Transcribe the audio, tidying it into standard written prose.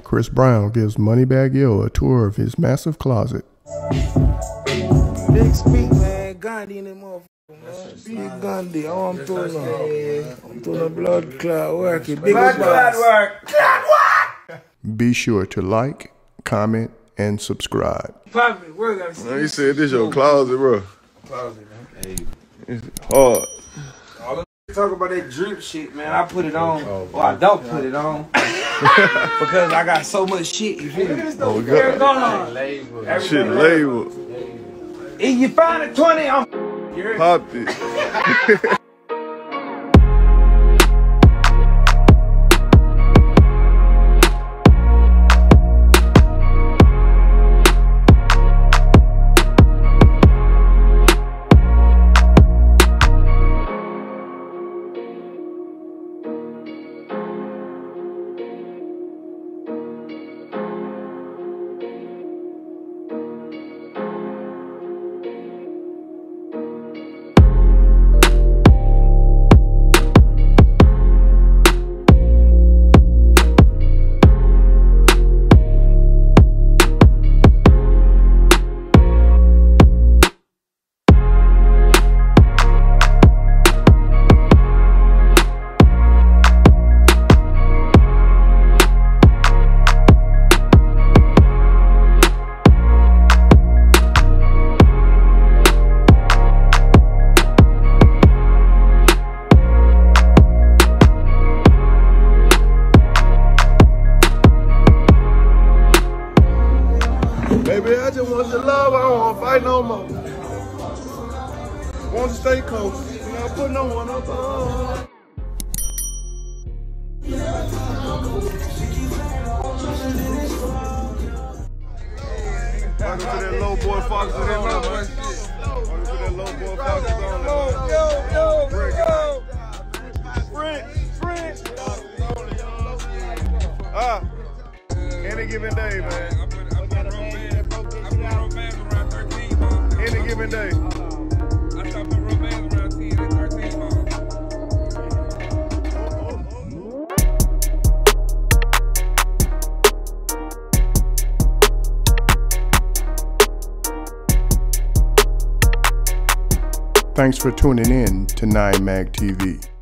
Chris Brown gives Moneybagg Yo a tour of his massive closet. Big speak, man. Gandhi in that motherfucker, man. Big Gandhi. Oh, I'm doing a blood clot work. Big blood work. Be sure to like, comment, and subscribe. Man, you said this your closet, bro. Closet, man. Hey. It's hard. Talk about that drip shit, man. I put it on, or I don't put it on, because I got so much shit. You feel me? Oh, God. Shit label. If you find a 20, I'm Pop it. Baby, I just want your love. I don't want to fight no more. Want to stay close. Not put no one up. Welcome to that low boy Fox. Welcome to that low boy Fox. Any given day, man. Any given day. I stopped at romance around 10 and 13 miles. Thanks for tuning in to 9Mag TV.